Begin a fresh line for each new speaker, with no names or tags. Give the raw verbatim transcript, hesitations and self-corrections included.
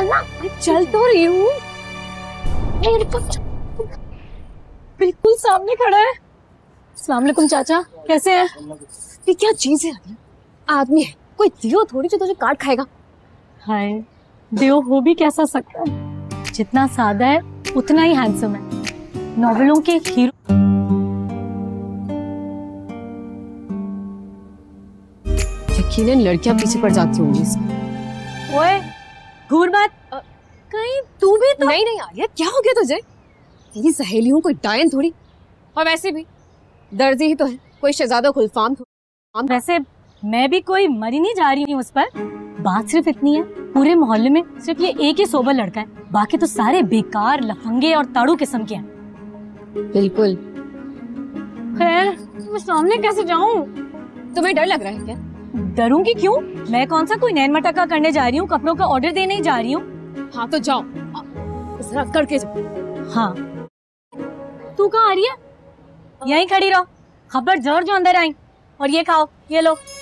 चलना। चल तो रही हूँ। बिल्कुल सामने खड़ा है। अस्सलाम वालेकुम चाचा, कैसे हैं? ये क्या चीज है? आदमी है, कोई दियो थोड़ी जो तुझे काट खाएगा। हाय, दियो हो भी कैसा सकता है? जितना सादा है उतना ही हैंडसम है। नॉवेलों के हीरो। यकीनन लड़कियां पीछे पड़ जाती होंगी इसको। ओए, घूर मत। कहीं तू भी तो। नहीं नहीं आर्या, क्या हो गया तुझे? तेरी सहेलियों कोई डायन थोड़ी, और वैसे भी दर्जी ही तो है, कोई शहजादा खुलफाम थोड़ी। वैसे मैं भी कोई मरी नहीं जा रही हूँ उस पर। बात सिर्फ इतनी है, पूरे मोहल्ले में सिर्फ ये एक ही सोबर लड़का है, बाकी तो सारे बेकार, लफंगे और ताड़ू किस्म के हैं। बिल्कुल। खैर, मैं सामने कैसे जाऊँ? तुम्हें डर लग रहा है क्या? डरूंगी क्यों? मैं कौन सा कोई नैन मटका करने जा रही हूँ, कपड़ों का ऑर्डर देने ही जा रही हूँ। हाँ तो जाओ, जरा करके जाओ। हाँ, तू कहाँ आ रही है? यहीं खड़ी रहो, खबर जोर जो अंदर आई। और ये खाओ, ये लो।